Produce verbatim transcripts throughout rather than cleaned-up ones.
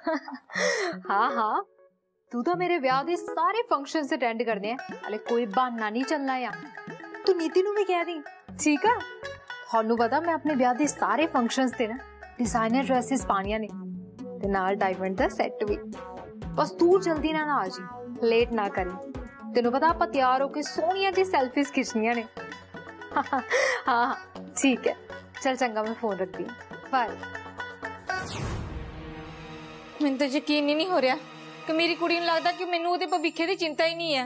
हाँ हाँ, तू तो मेरे ब्याह दे सारे फंक्शंस अटेंड करने हैं, हले कोई बहाना नहीं चलना यार। तू नीति नू भी कह दी, ठीक है? थानू पता मैं अपने ब्याह दे सारे फंक्शंस ते ना डिजाइनर ड्रेसेस पानियां ने ते नाल डायमंड दा सेट भी। बस तू जल्दी ना ना आ जी, लेट ना करी। तेनू पता आप तैयार होके सोनिया दी सेल्फीज खिंचनियां ने। हाँ हाँ ठीक है, चल चंगा मैं फोन रखती हूँ, बाय। मैनू तो यकीन ही नहीं हो रहा कि मेरी कुड़ी नूं लगदा कि मैनू उहदे भविखे दी चिंता ही नहीं है।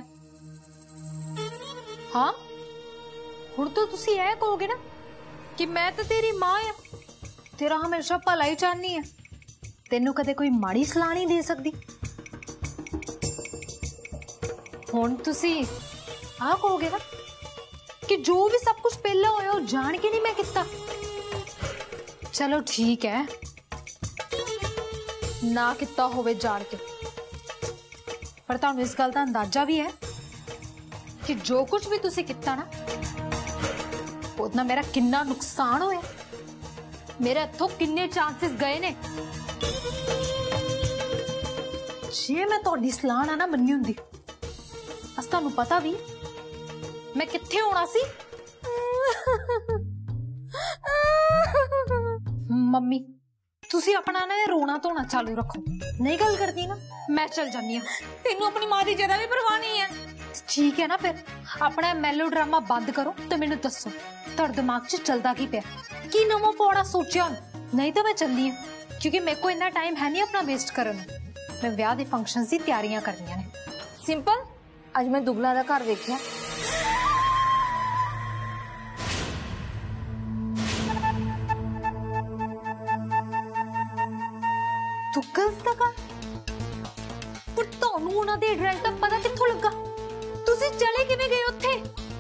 हाँ हुण तो तुसी ऐ कहोगे ना कि मैं तो तेरी मां आ, तेरा हमेशा भला ही चाहनी है, तेनू कदे कोई माड़ी सलाह नहीं दे सकदी। हुण तुसी आ कहोगे ना कि जो भी सब कुछ पहले होया जान के नहीं मैं किता। चलो ठीक है, ना किता होवे जान के, पर तुहानू इस गल दा अंदाजा भी है कि जो कुछ भी तुसी किता ना उतना मेरा किन्ना नुकसान होया, मेरे हथों किन्ने चांसेस गए ने। जे मैं तुहाडी सलाह ना ना मन्नी हुंदी, अस तुहानू पता भी मैं कित्थे होना सी। मम्मी तुसी अपना ना रोना धोना चालू रखो, नहीं गल करती ना मैं चल जानी हां। तेनू अपनी मां दी जरा भी परवाह नहीं है। ठीक है ना, फिर अपना मेलो ड्रामा बंद करो तो मैनू दसो तुहाडे दिमाग च चलदा की पिया, की नवा पौड़ा सोचा? नहीं तो मैं चलनी हां, क्योंकि मेरे को इतना टाइम है नहीं अपना वेस्ट करन। मैं ब्याह दे फंक्शंस दी तैयारियां करनियां ने। सिंपल अज मैं दुगला दा घर देखिया। दुग्गल्स दा घर? पर तुहानू उन्हां दे एड्रेस दा पता कित्थों लगा? तुसी चले किवें गए उत्थे?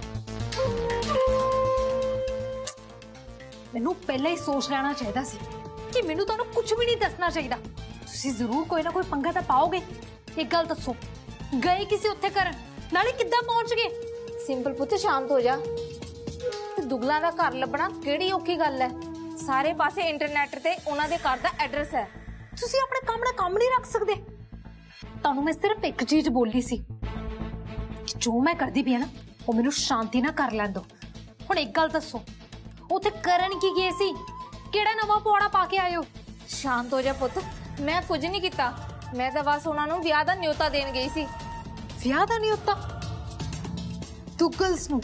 मैनू पहले ही सोच लेना चाहिए सी कि मैनू तुहानू कुछ भी नहीं दसना चाहिए। तुसी जरूर कोई ना कोई पंगा तां पाओगे। एक गल दसो, गए किसी उत्थे करन, नाले किद्दां पहुंच गए? सिंपल पुत्त शांत हो जा। दुगला दा घर लभना किहड़ी औखी गल है? सारे पासे इंटरनेट ते उन्हां दे घर दा एड्रेस है। तुसी अपने काम ना काम नहीं रख सकदे? तुहानू मैं सिर्फ एक चीज बोली सी कि जो मैं करदी भी है ना वो मैनू शांति ना कर लैन दो। हुण एक गल दसो, उत्थे करन की गए सी? किहड़ा नवा पौड़ा पा के आए हो? शांत हो जा पुत्त, मैं कुछ नहीं किता, मैं तो बस उन्हां नू विआह दा न्योता देन गई सी। विआह दा न्योता? दुग्गल्स नू?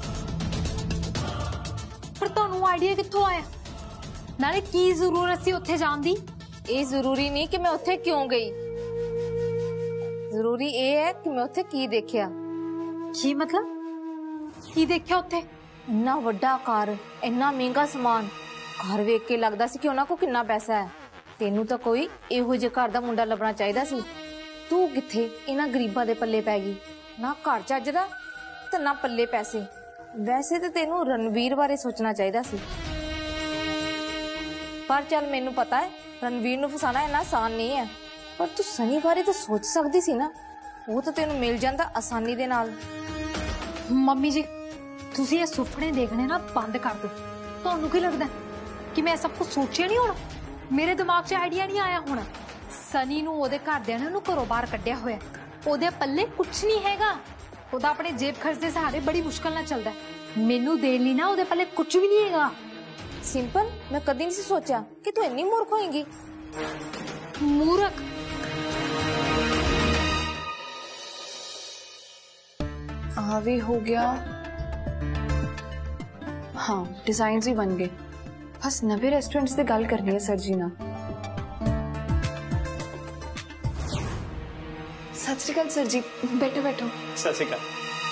पर तुहानू आइडिया कित्थों आया? नाले की जरूरत सी उत्थे जाण दी? ये जरूरी नहीं कि मैं उत्थे क्यों गई, जरूरी ये है कि मैं उत्थे की देखिया। की मतलब? की देखिया उत्थे? इन्ना वड्डा घर, इन्ना महंगा सामान, घर वेख के लगदा सी कि उन्हां को किन्ना पैसा है। तेनू तो कोई इहो जिहे घर दा मुंडा लभना चाहिदा सी। तू किथे इन्हां गरीबां दे पल्ले पै गई, ना घर चज दा ते ना पल्ले पैसे। वैसे तो तेनू रणवीर बारे सोचना चाहिदा सी, पर चल मैनू पता है रणवीर नू फसाना इन्ना आसान नहीं है। पर तू सनी बारे तो सोच सकदी सी ना, वो तो तेनू मिल जांदा आसानी दे नाल। मम्मी जी तुसी ये सुपने देखने ना बंद कर दो। तुहानू की लगदा कि मैं सब कुछ सोचिया नहीं होना? मेरे दिमाग च आइडिया नहीं आया होना? सनी नू ओदे घरदियां ने ओनू घरों बाहर कड्ढिया होया, ओदे पल्ले कुछ नहीं हैगा, ओदा अपने जेब खर्च दे सहारे बड़ी मुश्किल नाल चलदा है। मैनू देण लई ना ओदे पल्ले कुछ भी नहीं हैगा। सिंपल मैं कदी नहीं सोचा कि तू इतनी मूर्ख होएगी। मूर्ख? आवे हो गया, हाँ डिजाइन भी बन गए, बस नवे रेस्टोरेंट्स से गल करनी है सर जी ना। सत श्री अकाल सर जी, बैठो बैठो। सत श्री अकाल।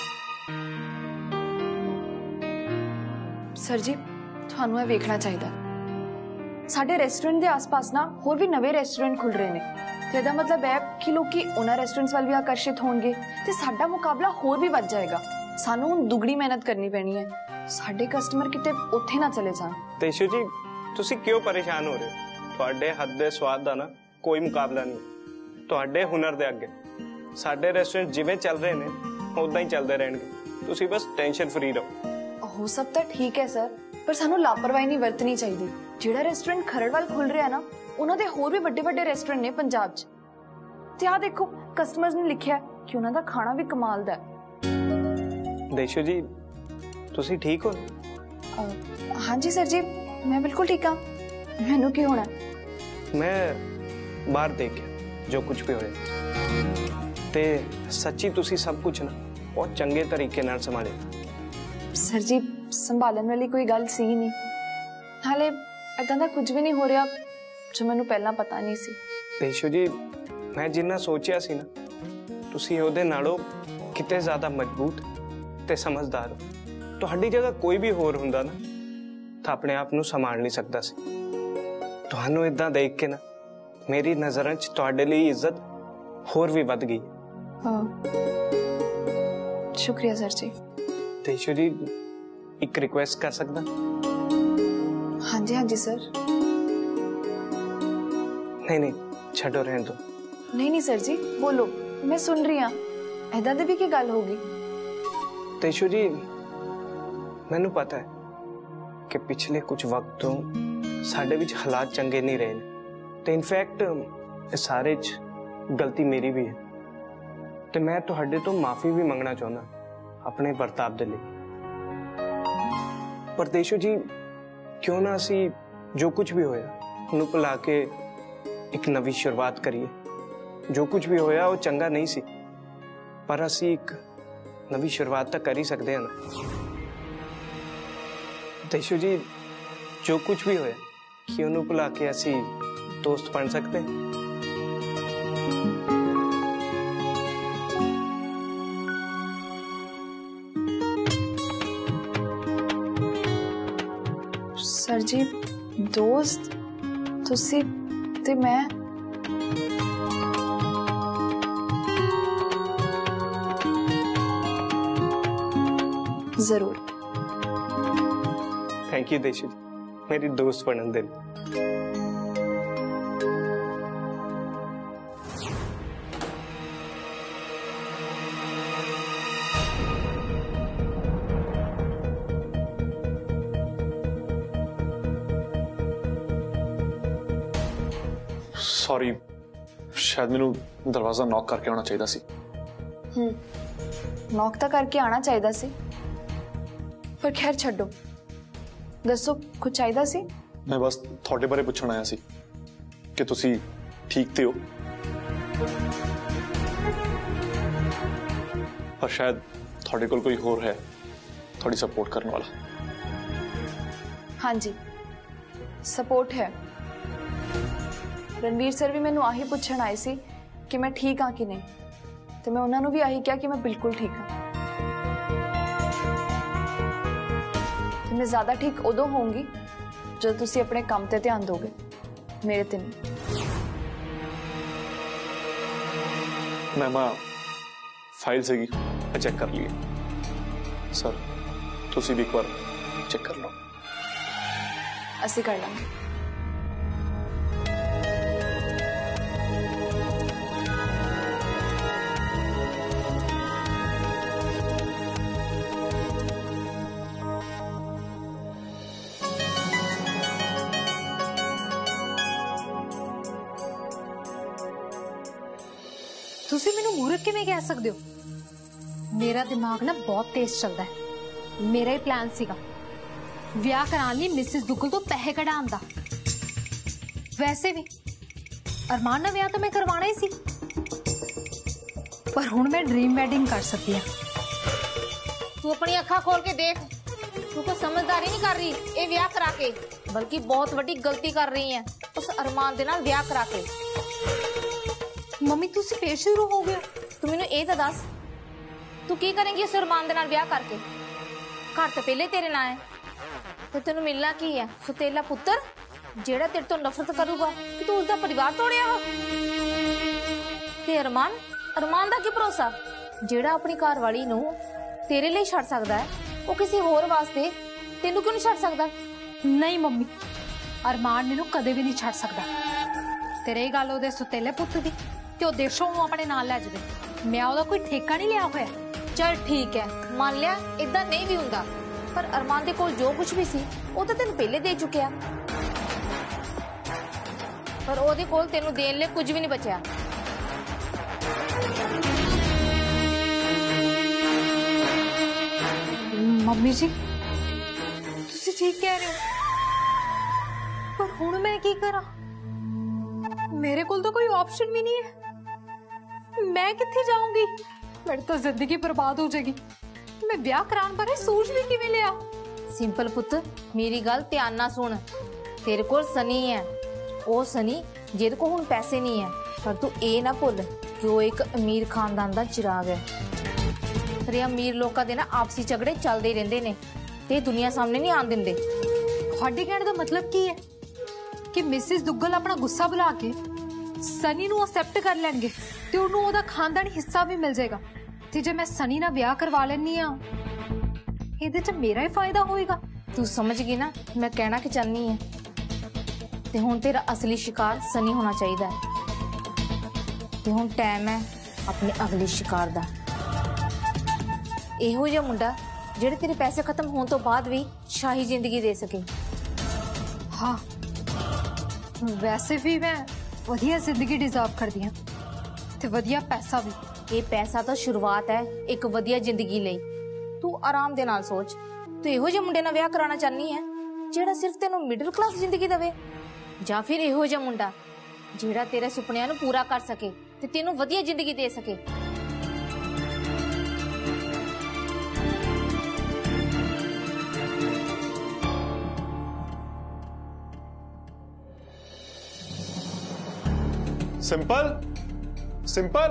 सर जी ਤੁਹਾਨੂੰ ਇਹ ਵੇਖਣਾ ਚਾਹੀਦਾ, ਸਾਡੇ ਰੈਸਟੋਰੈਂਟ ਦੇ ਆਸ-ਪਾਸ ਨਾ ਹੋਰ ਵੀ ਨਵੇਂ ਰੈਸਟੋਰੈਂਟ ਖੁੱਲ ਰਹੇ ਨੇ ਤੇ ਇਹਦਾ ਮਤਲਬ ਹੈ ਕਿ ਲੋਕੀ ਉਹਨਾਂ ਰੈਸਟੋਰੈਂਟਸ ਵੱਲ ਵੀ ਆਕਰਸ਼ਿਤ ਹੋਣਗੇ ਤੇ ਸਾਡਾ ਮੁਕਾਬਲਾ ਹੋਰ ਵੀ ਵੱਧ ਜਾਏਗਾ। ਸਾਨੂੰ ਹੁਣ ਦੁੱਗਣੀ ਮਿਹਨਤ ਕਰਨੀ ਪੈਣੀ ਹੈ, ਸਾਡੇ ਕਸਟਮਰ ਕਿਤੇ ਉੱਥੇ ਨਾ ਚਲੇ ਜਾਣ। ਤੇਸ਼ੂ ਜੀ ਤੁਸੀਂ ਕਿਉਂ ਪਰੇਸ਼ਾਨ ਹੋ ਰਹੇ ਹੋ? ਤੁਹਾਡੇ ਹੱਥ ਦੇ ਸਵਾਦ ਦਾ ਨਾ ਕੋਈ ਮੁਕਾਬਲਾ ਨਹੀਂ ਤੁਹਾਡੇ ਹੁਨਰ ਦੇ ਅੱਗੇ। ਸਾਡੇ ਰੈਸਟੋਰੈਂਟ ਜਿਵੇਂ ਚੱਲ ਰਹੇ ਨੇ ਉਦਾਂ ਹੀ ਚੱਲਦੇ ਰਹਿਣਗੇ, ਤੁਸੀਂ ਬਸ ਟੈਨਸ਼ਨ ਫਰੀ ਰਹੋ। हो सब तो ठीक है सर, पर सानू लापरवाही नहीं वरतनी चाहिए। ਜਿਹੜਾ ਰੈਸਟੋਰੈਂਟ ਖਰੜ ਵੱਲ ਖੁੱਲ ਰਿਹਾ ਨਾ, ਉਹਨਾਂ ਦੇ ਹੋਰ ਵੀ ਵੱਡੇ ਵੱਡੇ ਰੈਸਟੋਰੈਂਟ ਨੇ ਪੰਜਾਬ 'ਚ। ਤੇ ਆ ਦੇਖੋ, ਕਸਟਮਰਸ ਨੇ ਲਿਖਿਆ ਕਿ ਉਹਨਾਂ ਦਾ ਖਾਣਾ ਵੀ ਕਮਾਲ ਦਾ ਹੈ। ਦੇਸ਼ੂ ਜੀ, ਤੁਸੀਂ ਠੀਕ ਹੋ? ਅਹ, ਹਾਂਜੀ ਸਰ ਜੀ, ਮੈਂ ਬਿਲਕੁਲ ਠੀਕ ਹਾਂ। ਮੈਨੂੰ ਕੀ ਹੋਣਾ? ਮੈਂ ਬਾਹਰ ਦੇਖਿਆ ਜੋ ਕੁਝ ਵੀ ਹੋਇਆ, ਤੇ ਸੱਚੀ ਤੁਸੀਂ ਸਭ ਕੁਝ ਨਾ ਬਹੁਤ ਚੰਗੇ ਤਰੀਕੇ ਨਾਲ ਸੰਭਾਲਿਆ। ਸਰ ਜੀ, ਸੰਭਾਲਣ ਵਾਲੀ ਕੋਈ ਗੱਲ ਸੀ ਨਹੀਂ। ਹਾਲੇ ਏਦਾਂ ਦਾ ਕੁਝ ਵੀ ਨਹੀਂ ਹੋ ਰਿਹਾ ਜੋ ਮੈਨੂੰ ਪਹਿਲਾਂ ਪਤਾ ਨਹੀਂ ਸੀ। ਦੇਸ਼ੂ ਜੀ, ਮੈਂ ਜਿੰਨਾ ਸੋਚਿਆ ਸੀ ਨਾ, ਤੁਸੀਂ ਉਹਦੇ ਨਾਲੋਂ ਕਿਤੇ ਜ਼ਿਆਦਾ ਮਜ਼ਬੂਤ ਤੇ ਸਮਝਦਾਰ ਹੋ। ਤੁਹਾਡੀ ਜਗ੍ਹਾ ਕੋਈ ਵੀ ਹੋਰ ਹੁੰਦਾ ਨਾ ਤਾਂ ਆਪਣੇ ਆਪ ਨੂੰ ਸੰਭਾਲ ਨਹੀਂ ਸਕਦਾ ਸੀ। ਤੁਹਾਨੂੰ ਇਦਾਂ ਦੇਖ ਕੇ ਨਾ ਮੇਰੀ ਨਜ਼ਰਾਂ 'ਚ ਤੁਹਾਡੇ ਲਈ ਇੱਜ਼ਤ ਹੋਰ ਵੀ ਵੱਧ ਗਈ। ਹਾਂ, ਸ਼ੁਕਰੀਆ ਸਰ ਜੀ। ਦੇਸ਼ੂ ਜੀ, ਇੱਕ ਰਿਕੁਐਸਟ ਕਰ ਸਕਦਾ? ਹਾਂਜੀ ਹਾਂਜੀ ਸਰ। ਨਹੀਂ ਨਹੀਂ, ਛੱਡੋ, ਰਹਿਣ ਦਿਓ। ਨਹੀਂ ਨਹੀਂ ਸਰ ਜੀ, ਬੋਲੋ, ਮੈਂ ਸੁਣ ਰਹੀ ਹਾਂ। ਏਦਾਂ ਦੀ ਵੀ ਕੀ ਗੱਲ ਹੋਗੀ? ਦੇਸ਼ੂ ਜੀ, ਮੈਨੂੰ ਪਤਾ ਹੈ ਕਿ ਪਿਛਲੇ ਕੁਝ ਵਕਤ ਤੋਂ ਸਾਡੇ ਵਿੱਚ ਹਾਲਾਤ ਚੰਗੇ ਨਹੀਂ ਰਹੇ ਨੇ, ਤੇ ਇਨਫੈਕਟ ਇਹ ਸਾਰੇ 'ਚ ਗਲਤੀ ਮੇਰੀ ਵੀ ਹੈ, ਤੇ ਮੈਂ ਤੁਹਾਡੇ ਤੋਂ ਮਾਫੀ ਵੀ ਮੰਗਣਾ ਚਾਹੁੰਦਾ ਆਪਣੇ ਵਰਤਾਵ ਦੇ ਲਈ। ਪਰ ਦੇਸ਼ੂ ਜੀ, ਕਿਉਂ ਨਾ ਅਸੀਂ ਜੋ ਕੁਝ ਵੀ ਹੋਇਆ ਉਹਨੂੰ ਭੁਲਾ ਕੇ ਇੱਕ ਨਵੀਂ ਸ਼ੁਰੂਆਤ ਕਰੀਏ। ਜੋ ਕੁਝ ਵੀ ਹੋਇਆ ਉਹ ਚੰਗਾ ਨਹੀਂ ਸੀ, ਪਰ ਅਸੀਂ ਇੱਕ ਨਵੀਂ ਸ਼ੁਰੂਆਤ ਤਾਂ ਕਰ ਹੀ ਸਕਦੇ ਹਾਂ ਨਾ। ਦੇਸ਼ੂ ਜੀ, ਜੋ ਕੁਝ ਵੀ ਹੋਇਆ ਕਿ ਉਹਨੂੰ ਭੁਲਾ ਕੇ ਅਸੀਂ ਦੋਸਤ ਬਣ ਸਕਦੇ ਹਾਂ। ਸਰ ਜੀ, ਦੋਸਤ ਤੁਸੀਂ ਤੇ ਮੈਂ? ਜ਼ਰੂਰ। ਥੈਂਕ ਯੂ ਦੇਸ਼ੂ ਜੀ, ਮੇਰੀ ਦੋਸਤ ਬਣਨ ਦੇ ਲਈ। सॉरी, शायद मैनू दरवाजा नॉक करके आना चाहिए सी। हम्म नॉक तो करके आना चाहिए सी, पर खैर छड्डो। दसो, कुछ चाहिए सी? मैं बस थोड़े बारे पूछण आया सी कि तुसी ठीक ते हो, पर शायद थोड़े कोल कोई होर है थोड़ी सपोर्ट करने वाला। हाँ जी, सपोर्ट है। रणवीर सर भी मैनू आही पूछण आए सी कि मैं ठीक हाँ कि नहीं, तो मैं उन्होंने भी आही कहा कि मैं बिल्कुल ठीक हाँ। तो मैं ज्यादा ठीक उदों होंगी जो तुसी अपने काम ते ध्यान दोगे, मेरे ते नहीं। मैं मां फाइल से चेक कर लिए सर, तुसी भी एक बार चेक कर लो। असी कर लेंगे। ਤੁਸੀਂ ਮੈਨੂੰ ਮੂਰਖ ਕਿਵੇਂ ਕਹਿ ਸਕਦੇ ਹੋ? ਮੇਰਾ ਦਿਮਾਗ ਨਾ ਬਹੁਤ ਤੇਜ਼ ਚੱਲਦਾ ਹੈ। ਮੇਰਾ ਹੀ ਪਲਾਨ ਸੀਗਾ ਵਿਆਹ ਕਰਾਉਣ ਲਈ ਮਿਸਿਸ ਦੁੱਗਲ ਤੋਂ ਪੈਸੇ ਕਢਾਉਣ ਦਾ। ਵੈਸੇ ਵੀ ਅਰਮਾਨ ਨਾਲ ਵਿਆਹ ਤਾਂ ਮੈਂ ਕਰਵਾਉਣਾ ਹੀ ਸੀ, ਪਰ ਹੁਣ ਮੈਂ ਡ੍ਰੀਮ ਵੈਡਿੰਗ ਕਰ ਸਕਦੀ ਹਾਂ। तू अपनी अखा खोल के देख, तू कोई समझदारी नहीं कर रही ये ब्याह करा के, बल्कि बहुत बड़ी गलती कर रही है उस अरमान दे नाल ब्याह करा के। मम्मी तुसी फिर शुरू हो गए? तू मैनू ये तो दस, तू की करेंगी उस अरमान दे नाल ब्याह करके? घर तो पहले तेरे नाल है, तो तेनू मिलना की है? सुतेला पुत्र जेड़ा तेरे तो नफरत करूगा कि तू उसका परिवार तोड़िया हो। ते अरमान अरमान दा की भरोसा जेड़ा अपनी घर वाली नू तेरे लिए छड़ सकदा है, वो किसी होर वास्ते तेनू क्यों नहीं छड़ सकदा? नहीं मम्मी, अरमान मैनू कदे भी नहीं छड़ सकदा। ते रही गल ओहदे सुतेले पुत्त दी, ते ओह देशों नू अपने नाल लै जावे। मैं ओहदा कोई ठेका नहीं लिया होया। चल ठीक है, मान लिया इदां नहीं भी हुंदा, पर अरमान दे कोल जो कुछ भी सी वो तो तेन पहले दे चुकिया। ਪਰ ਉਹਦੇ ਕੋਲ ਤੈਨੂੰ ਦੇਣ ਲਈ ਕੁਝ ਵੀ ਨਹੀਂ ਬਚਿਆ। ਮੰਮੀ ਜੀ ਤੁਸੀਂ ਠੀਕ ਕਹਿ ਰਹੇ ਹੋ, ਪਰ ਹੁਣ ਮੈਂ ਕੀ ਕਰਾਂ? ਮੇਰੇ ਕੋਲ ਤਾਂ ਕੋਈ ਆਪਸ਼ਨ ਵੀ नहीं है। मैं किथे जाऊंगी? मेरी तो जिंदगी बर्बाद हो जाएगी। मैं ब्याह कराने बारे सोच भी किवें लिया? ਸਿੰਪਲ ਪੁੱਤ ਮੇਰੀ ਗੱਲ ਧਿਆਨ ਨਾਲ ਸੁਣ। ਤੇਰੇ ਕੋਲ ਸਨੀ ਹੈ, ਉਹ ਸਨੀ ਜਿਹਦੇ ਕੋਲ ਹੁਣ ਪੈਸੇ ਨਹੀਂ ਹੈ, ਪਰ ਤੂੰ ਇਹ ਨਾ ਭੁੱਲ ਕਿ ਉਹ ਇੱਕ ਅਮੀਰ ਖਾਨਦਾਨ ਦਾ ਚਿਰਾਗ ਹੈ। ਪਰ ਇਹ ਅਮੀਰ ਲੋਕਾਂ ਦੇ ਨਾ ਆਪਸੀ ਝਗੜੇ ਚੱਲਦੇ ਹੀ ਰਹਿੰਦੇ ਨੇ ਤੇ ਦੁਨੀਆ ਸਾਹਮਣੇ ਨਹੀਂ ਆਣ ਦਿੰਦੇ। ਤੁਹਾਡੇ ਕਹਿਣ ਦਾ ਮਤਲਬ ਕੀ ਹੈ ਕਿ ਮਿਸਿਸ ਦੁੱਗਲ ਆਪਣਾ ਗੁੱਸਾ ਭੁਲਾ ਕੇ ਸਨੀ ਨੂੰ ਐਕਸੈਪਟ ਕਰ ਲੈਣਗੇ ਤੇ ਉਹਨੂੰ ਉਹਦਾ ਖਾਨਦਾਨੀ ਹਿੱਸਾ ਵੀ ਮਿਲ ਜਾਏਗਾ, ਤੇ ਜੇ ਮੈਂ ਸਨੀ ਨਾਲ ਵਿਆਹ ਕਰਵਾ ਲੈਣੀ ਆ ਇਹਦੇ ਚ ਮੇਰਾ ਹੀ ਫਾਇਦਾ ਹੋਏਗਾ। ਤੂੰ ਸਮਝ ਗਈ ਨਾ ਮੈਂ ਕਹਿਣਾ ਕੀ ਚਾਹਨੀ ਹੈ? ਤੇ ਹੁਣ ਤੇਰਾ ਅਸਲੀ ਸ਼ਿਕਾਰ ਸਨੀ ਹੋਣਾ ਚਾਹੀਦਾ ਹੈ ਤੇ ਹੁਣ ਟਾਈਮ ਹੈ ਆਪਣੇ ਅਗਲੇ ਸ਼ਿਕਾਰ ਦਾ। ਇਹੋ ਜਿਹਾ ਮੁੰਡਾ ਜਿਹੜੇ ਤੇਰੇ ਪੈਸੇ ਖਤਮ ਹੋਣ ਤੋਂ ਬਾਅਦ ਵੀ ਸ਼ਾਹੀ ਜ਼ਿੰਦਗੀ ਦੇ ਸਕੇ। हाँ वैसे भी मैं वधिया जिंदगी डिजर्व करदी हां ते वधिया पैसा भी। ਇਹ ਪੈਸਾ ਤਾਂ ਸ਼ੁਰੂਆਤ ਹੈ ਇੱਕ ਵਧੀਆ ਜ਼ਿੰਦਗੀ ਲਈ। ਤੂੰ ਆਰਾਮ ਦੇ ਨਾਲ ਸੋਚ, ਤੂੰ ਇਹੋ ਜਿਹੇ ਮੁੰਡੇ ਨਾਲ ਵਿਆਹ ਕਰਾਉਣਾ ਚਾਹਨੀ ਹੈ ਜਿਹੜਾ ਸਿਰਫ ਤੈਨੂੰ ਮਿਡਲ ਕਲਾਸ ਜ਼ਿੰਦਗੀ ਦੇਵੇ, ਜਾਂ ਫਿਰ ਇਹੋ ਜਿਹਾ ਮੁੰਡਾ ਜਿਹੜਾ ਤੇਰੇ ਸੁਪਨਿਆਂ ਨੂੰ ਪੂਰਾ ਕਰ ਸਕੇ ਤੇ ਤੈਨੂੰ ਵਧੀਆ ਜ਼ਿੰਦਗੀ ਦੇ ਸਕੇ? सिंपल सिंपल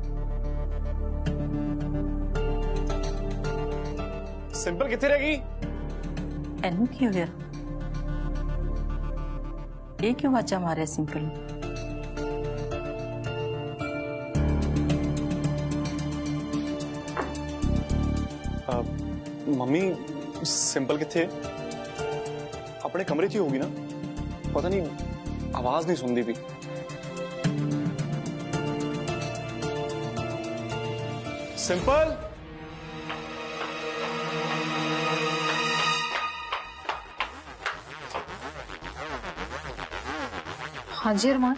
सिंपल किथे रह गई? एनू की हो गया? ये क्यों वाचा मारे सिंपल? आ, मम्मी सिंपल किथे? अपने कमरे च ही होगी ना, पता नहीं आवाज नहीं सुनती भी। सिंपल हाँ जी अरमान।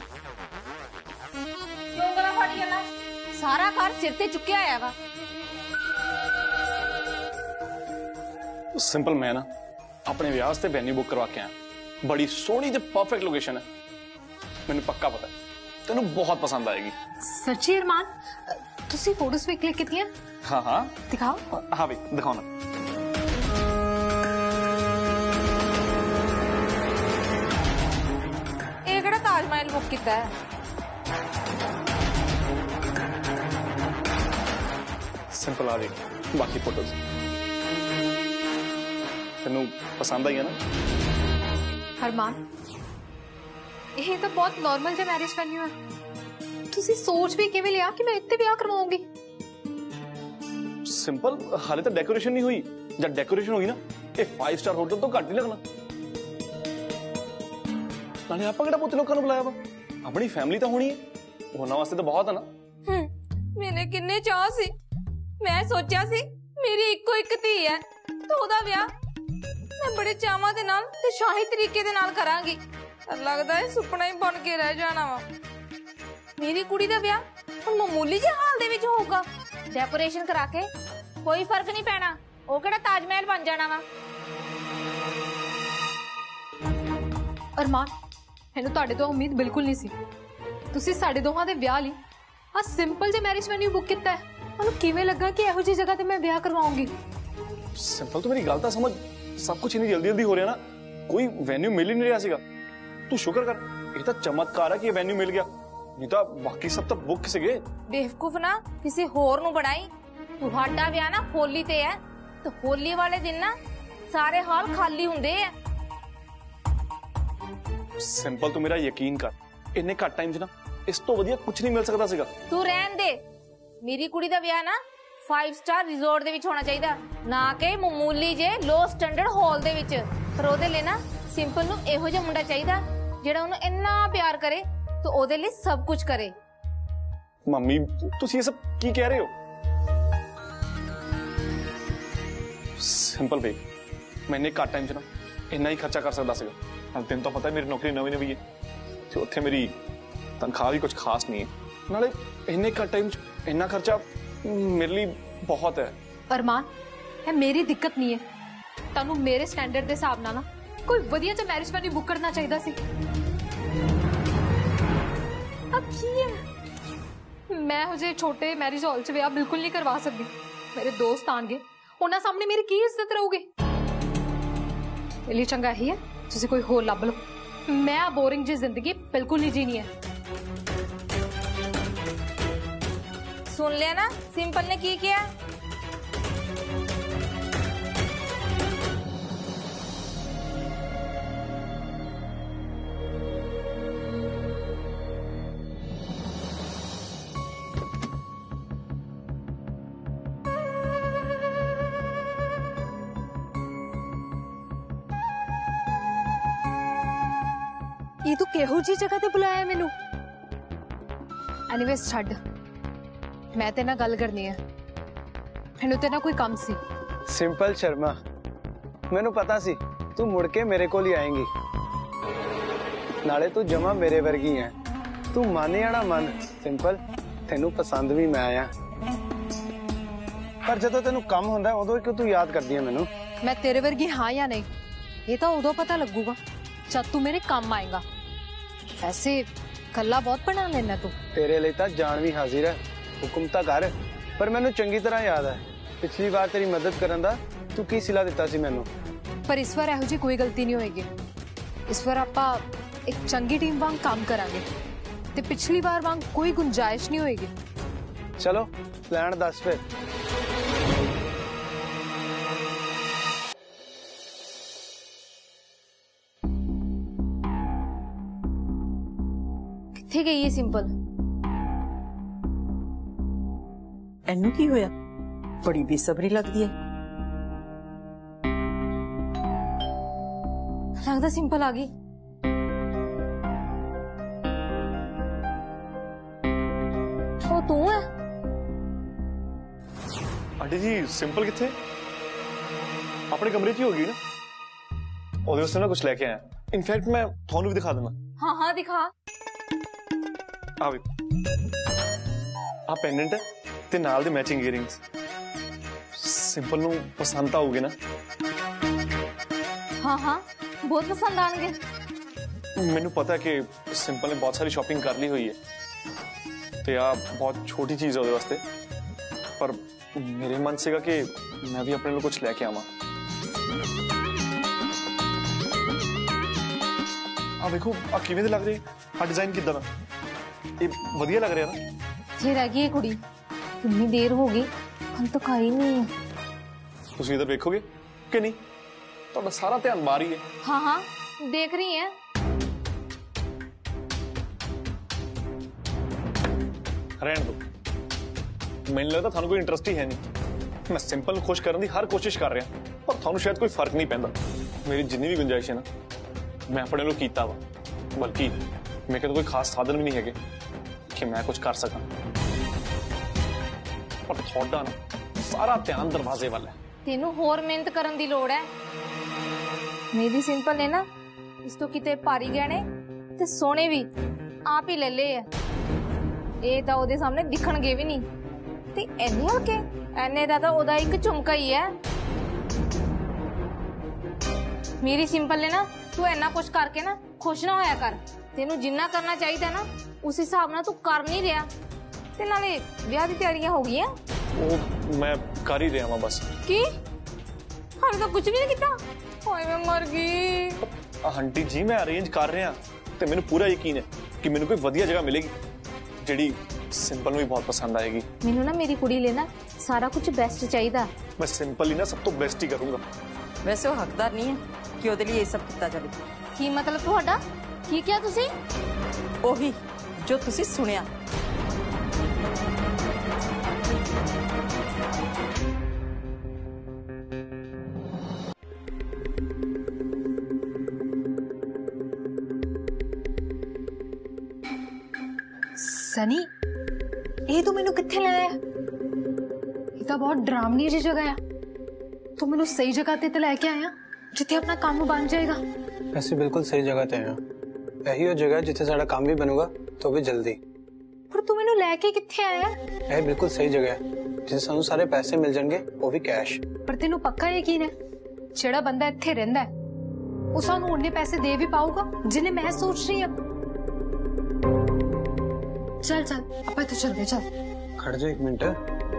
क्यों गला फट गया ना? सारा घर सिर ते चुक्या आया वा। सिंपल मैं ना अपने विआह से वेन्यू बुक करवा के आया, बड़ी सोहनी ते परफेक्ट लोकेशन है, मैंने पक्का पता है तेनू बहुत पसंद आएगी। सच्ची अरमान तुसी फोटोज भी क्लिक कीतियां? हाँ हाँ दिखाओ। हाँ भाई दिखाओ ना। ਇਹ ਕਿਹੜਾ ਤਾਜ ਮਹਿਲ ਬੁੱਕ ਕੀਤਾ ਹੈ? सिंपल आ देख बाकी फोटोज तेनू पसंद आई है ना? अरमान ये तो बहुत नॉर्मल जो मैरिज वेन्यू है, तुसी सोच भी किवें लिया कि मैं इत्ते ब्याह करवाऊंगी? सिंपल हाले तो डेकोरेशन नहीं हुई, जब डेकोरेशन होगी ना ये फाइव स्टार होटल तो घट नहीं लगना। नाले आपा किहड़ा पुत्त लोकां नूं बुलाया वा, अपनी फैमिली तो होनी है, होना वास्ते तो बहुत है ना। हम्म मैंने किन्ने चाह सी, मैं सोचा सी मेरी इक्को इक धी है तो ओदा विआह मैं बड़े चावां दे नाल ते शाही तरीके दे नाल करांगी, पर लगदा है सुपना ही बन के रह जाना वा। मेरी कुड़ी दा विआह हुण मामूली जे हाल दे विच होऊगा, डेकोरेशन करा के कोई फर्क नहीं पैना, ओ किहड़ा ताजमहल बन जाना वा। अरमान मैनूं तुहाडे तो उम्मीद बिल्कुल नहीं सी। तुसी साडे दोहां दे विआह लई आ सिंपल जे मैरिज वेन्यू बुक कीता है, मैनूं किवें लगा कि इहो जी जगह ते मैं विआह करवाऊंगी? सिंपल तो मेरी गल तो समझ, सब कुछ इतनी जल्दी जल्दी हो रहा ना, कोई वेन्यू मिल ही नहीं रहा सीगा। तू शुक्र कर ये तो चमत्कार है कि वेन्यू मिल गया, नहीं तो बाकी सब तो बुक सीगे। बेवकूफ ना किसी होर नूं बनाई, तुहाडा विआह ना होली ते है तो होली वाले दिन ना सारे हाल खाली हुंदे है। सिंपल तू मेरा यकीन कर, इन्ने घट टाइम च ना इस तो वधिया कुछ नहीं मिल सकता सीगा। तू रहन दे, मेरी कुड़ी दा विआह ना फाइव स्टार रिजोर्ट दे विच होना चाहिदा, ना कि मामूली जे लो स्टैंडर्ड हॉल दे विच। पर ओदे ले ना सिंपल नूं इहो जिहा मुंडा चाहिदा जेड़ा ओनू इन्ना प्यार करे तो ओदे लिए सब कुछ करे। मम्मी तुसी ये सब की कह रहे हो? सिंपल भाई मैं इन्ने घट टाइम च ना इन्ना ही खर्चा कर सकदा सीगा। तेन तो पता है मेरी नौकरी नवी नवी है, ਤੇ ਉੱਥੇ ਮੇਰੀ ਤਨਖਾਹ ਵੀ ਕੁਝ ਖਾਸ ਨਹੀਂ ਹੈ, ਨਾਲੇ ਇੰਨੇ ਘੱਟ ਟਾਈਮ 'ਚ ਇੰਨਾ ਖਰਚਾ ਮੇਰੇ ਲਈ ਬਹੁਤ ਹੈ। ਅਰਮਾਨ, ਇਹ ਮੇਰੀ ਦਿੱਕਤ ਨਹੀਂ ਹੈ, ਤੁਹਾਨੂੰ ਮੇਰੇ ਸਟੈਂਡਰਡ ਦੇ ਹਿਸਾਬ ਨਾਲ ਨਾ ਕੋਈ ਵਧੀਆ ਜਿਹਾ ਮੈਰਿਜ ਵੈਨਿਊ ਬੁੱਕ ਕਰਨਾ ਚਾਹੀਦਾ ਸੀ। अब की है मैं हो जे छोटे मैरिज हॉल च विआह बिल्कुल नहीं करवा सकती। मेरे दोस्त आएंगे, उन्हां सामने मेरी की इज्जत रहूगी। इसलिए चंगा ही है तुसी कोई होर लभ लो, मैं आ बोरिंग जी जिंदगी बिल्कुल नहीं जीनी है। सुन लिया ना सिंपल ने की किया? ये तू केहो जी जगह ते बुलाया मैनू? एनीवेज छड्ड, मैं ते ना गल करनी है, मैनू ते ना कोई काम सी। सिंपल शर्मा, मैनू पता सी तू मुड़ के मेरे कोल ही आएंगी, नाले तू जमा मेरे वर्गी है। तू माने ना मन सिंपल, तेनू पसंद भी मैं आया, पर जदों तेनू कम हुंदा उदों क्यों तू याद करदी है मैनू? मैं तेरे वर्गी हाँ या नहीं ये तो उदों पता लगूगा जब तू मेरे काम आएगा। वैसे कला बहुत बना लेना तू। तेरे लिए तो जान भी हाजिर है, हुक्म तो कर। पर मैनू चंगी तरह याद है पिछली बार तेरी मदद करन दा तू की सिला दिता सी मैनू। पर इस बार एहो जी कोई गलती नहीं होएगी। इस बार आपां एक चंगी टीम वांग काम करांगे ते पिछली बार वांग कोई गुंजाइश नहीं होएगी। चलो प्लान दस फिर। किथे गई है सिंपल? एनू की होया? बड़ी बेसब्री लगती है। लगता सिंपल आ गई। वो तू है? आंटी जी सिंपल किथे? अपने कमरे 'ਚ ही होगी ना? ਉਹਦੇ ਵਾਸਤੇ ਨਾ ਕੁਝ ਲੈ ਕੇ ਆਇਆ। ਇਨਫੈਕਟ ਮੈਂ ਤੁਹਾਨੂੰ ਵੀ ਦਿਖਾ ਦਿੰਦਾ। हाँ हाँ दिखा। ਆ ਵੇ ਆ ਪੈਂਡੈਂਟ ਹੈ ਤੇ ਨਾਲ ਦੇ ਮੈਚਿੰਗ ਈਅਰਿੰਗਸ। ਸਿੰਪਲ ਨੂੰ ਪਸੰਦ ਆਉਗੇ ਨਾ? हाँ हाँ बहुत पसंद आएंगे। ਮੈਨੂੰ ਪਤਾ ਕਿ ਸਿੰਪਲ ਨੇ ਬਹੁਤ ਸਾਰੀ ਸ਼ਾਪਿੰਗ ਕਰ ਲਈ ਹੋਈ ਹੈ ਤੇ ਆ ਬਹੁਤ ਛੋਟੀ ਚੀਜ਼ ਹੈ ਉਹਦੇ ਵਾਸਤੇ, ਪਰ ਮੇਰੇ ਮਨ ਸੀਗਾ ਕਿ ਮੈਂ ਵੀ ਆਪਣੇ ਲਈ ਕੁਝ ਲੈ ਕੇ ਆਵਾਂ। ਆ ਵੇਖੋ ਆ ਕਿਵੇਂ ਦੇ ਲੱਗ ਰਹੇ ਆ, ਡਿਜ਼ਾਈਨ ਕਿੱਦਾਂ ਦਾ? ਇਹ ਵਧੀਆ ਲੱਗ ਰਿਹਾ ਨਾ? फिर रह गई कुड़ी, इतनी देर हो गई हम तो खाई नहीं। ਤੁਸੀਂ ਇਧਰ ਵੇਖੋਗੇ ਕਿ ਨਹੀਂ? ਤੁਹਾਡਾ ਸਾਰਾ ਧਿਆਨ ਬਾਹਰ ਹੀ ਹੈ। हाँ हाँ देख रही है। ਰਹਿਣ ਦਿਓ, ਮੈਨੂੰ ਲੱਗਦਾ ਤੁਹਾਨੂੰ ਕੋਈ ਇੰਟਰਸਟ ਹੀ ਹੈ ਨਹੀਂ। ਮੈਂ ਸਿੰਪਲ ਨੂੰ ਖੁਸ਼ ਕਰਨ ਦੀ ਹਰ ਕੋਸ਼ਿਸ਼ ਕਰ ਰਿਹਾ, ਪਰ ਤੁਹਾਨੂੰ ਸ਼ਾਇਦ ਕੋਈ ਫਰਕ ਨਹੀਂ ਪੈਂਦਾ। ਮੇਰੀ ਜਿੰਨੀ ਵੀ ਗੁੰਜਾਇਸ਼ ਹੈ ਨਾ ਮੈਂ ਆਪਣੇ ਲਈ ਕੀਤਾ ਵਾ, ਬਲਕਿ ਮੇਰੇ ਕੋਲ ਕੋਈ ਖਾਸ ਸਾਧਨ ਵੀ ਨਹੀਂ ਹੈਗੇ ਕਿ ਮੈਂ ਕੁਝ ਕਰ ਸਕਾਂ, ਪਰ ਤੁਹਾਡਾ ਨਾ ਸਾਰਾ ਧਿਆਨ ਦਰਵਾਜ਼ੇ ਵੱਲ ਹੈ। तेनू होर मेहनत करन दी लोड़ है। मेरी सिंपल ने ना इस तो किते भारी गहने ते सोने भी आप ही ले ले है। ये तो ओदे सामने दिखणगे भी नहीं ते एने हल्के एने दा तो ओदा एक झुमका ही है। मेरी सिंपल ने ना तू इन्ना कुछ करके ना खुश ना होया कर। तेनू जिन्ना करना चाहिए ना उस हिसाब नाल तू कर नहीं रहा ते नाले ब्याह दी तैयारियां हो गई हैं। ਉਹ ਮੈਂ ਕਰ ਹੀ ਰਿਹਾ ਵਾਂ ਬਸ। की हाले तो कुछ भी नहीं किया? ओए मैं मर गई। आंटी जी मैं अरेंज कर रहा ते मैनू पूरा यकीन है कि मैनू कोई वधिया जगह मिलेगी जिहड़ी सिंपल नूं भी बहुत पसंद आएगी। मैनू ना मेरी कुड़ी ले ना सारा कुछ बेस्ट चाहिए। मैं सिंपल ही ना सब तो बेस्ट ही करूंगा। वैसे वो हकदार नहीं है कि ਉਹਦੇ ਲਈ ਇਹ ਸਭ ਕੀਤਾ ਜਾਵੇ। की मतलब ਤੁਹਾਡਾ की क्या तुसी? ਉਹੀ ਜੋ ਤੁਸੀਂ ਸੁਣਿਆ। सनी ये तू मैनू कित्थे ले आया? ये तो बहुत डरावनी जी जगह है। तू मैनू सही जगह ते ते लेके आया जिथे अपना काम बन जाएगा। ऐसे बिल्कुल सही जगह ते आया। यही वो जगह जिथे साडा काम भी बनूगा तो भी जल्दी। पर तू मैनू लेके किथे आया? यह बिल्कुल सही जगह है जिथे सानू सारे पैसे मिल जाएंगे, वो भी कैश। पर तेनू पक्का यकीन है जेड़ा बंदा इत्थे रहिंदा है ਉਹ ਸਾਨੂੰ उन्ने पैसे दे भी पाऊगा जिन्हें मैं सोच रही हूं? चल चल ਆਪਾਂ ਇੱਥੋਂ ਚੱਲਦੇ ਚੱਲ। खड़ जा एक मिनट।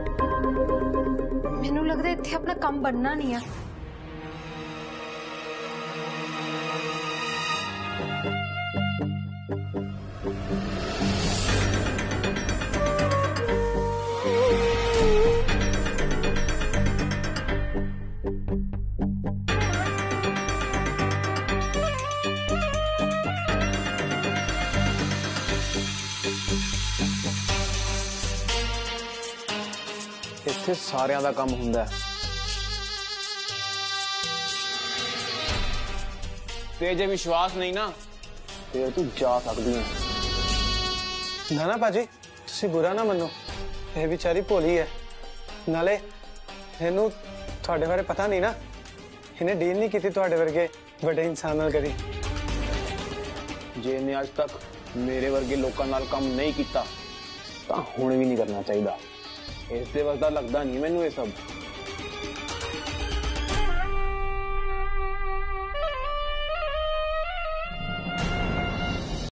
ਮੈਨੂੰ ਲੱਗਦਾ ਇੱਥੇ ਆਪਣਾ ਕੰਮ ਬਣਨਾ ਨਹੀਂ ਆ। ਇੱਥੇ ਸਾਰਿਆਂ ਦਾ ਕੰਮ ਹੁੰਦਾ ਹੈ ਤੇ ਜੇ ਵਿਸ਼ਵਾਸ ਨਹੀਂ ਨਾ ਤੇ ਤੂੰ ਜਾ ਸਕਦੀ ਹੈ। ना ना पाजी तुसी बुरा ना मनो, ये बेचारी भोली है, नाले इनू थोड़े बारे पता नहीं ना, इन्हें डील नहीं की थोड़े वर्गे बड़े इंसान नाल करी। जे इन्हें आज तक मेरे वर्गे लोगों नाल काम नहीं किया तो हुण भी नहीं करना चाहिए। इस दे वसदा लगदा नहीं मैनू ये सब।